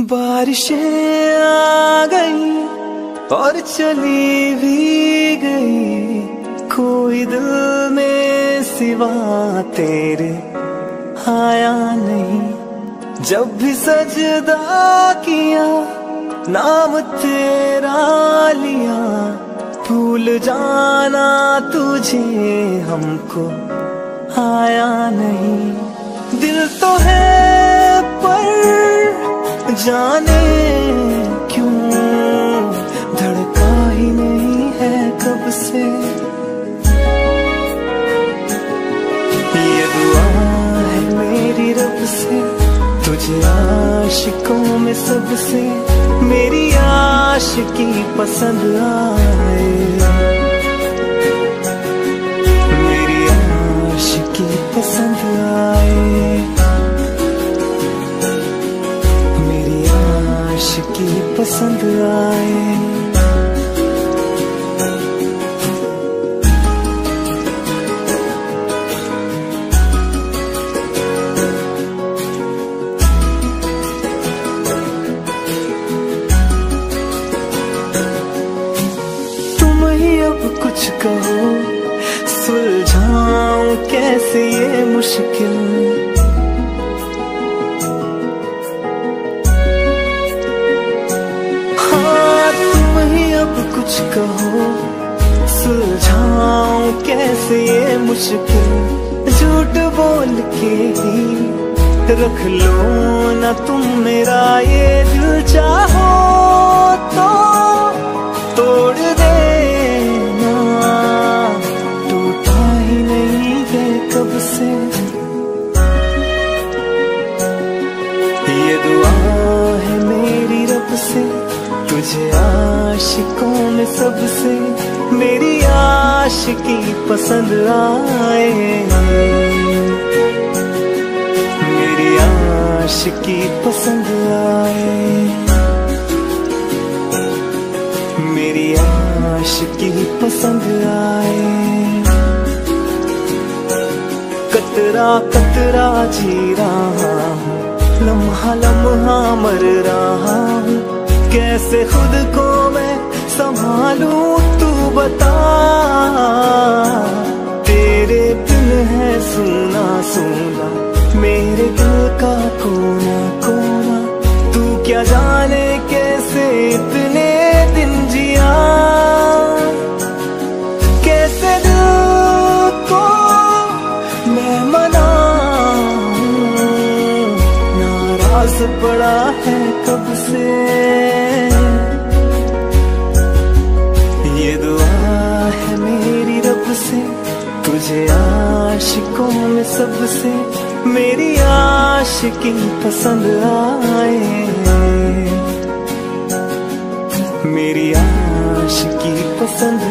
बारिशें आ गई और चली भी गई, कोई दिल में सिवा तेरे आया नहीं। जब भी सजदा किया नाम तेरा लिया, भूल जाना तुझे हमको आया नहीं। दिल तो है पर जाने क्यों धड़का ही नहीं है कब से। ये दुआ है मेरी रब से, तुझे आशिकों में सबसे मेरी आशिकी पसंद आए, मेरी आशिकी पसंद आए, मेरी आशिकी पसंद आए। अब कुछ कहो, सुलझाऊं कैसे ये मुश्किल। हाँ तुम ही अब कुछ कहो, सुलझाऊं कैसे ये मुश्किल। झूठ बोल के ही रख लो ना तुम मेरा ये दिल, चाहो तो तोड़ दे कब से। ये दुआ है मेरी रब से, तुझे आशिकों में सबसे मेरी आशिकी पसंद आए, मेरी आशिकी पसंद आए, मेरी आशिकी पसंद आए। कतरा कतरा जी रहा हूँ, लम्हा लम्हा मर रहा हूँ, कैसे खुद को मैं संभालूं तू बता। तेरे दिल है सुना सुना मेरे दिल का कोना कोना, तू क्या जाने कैसे इतने दिन जिया, कैसे दिल को मैं मनाऊं, नाराज पड़ा है कब से। ये दुआ है मेरी रब से, तुझे आशिकों में सबसे मेरी आशिकी पसंद आए, मेरी आशिकी पसंद